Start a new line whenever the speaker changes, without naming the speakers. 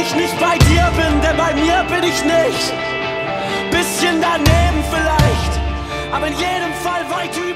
ich nicht bei dir bin, denn bei mir bin ich nicht. Bisschen daneben vielleicht, aber in jedem Fall weit über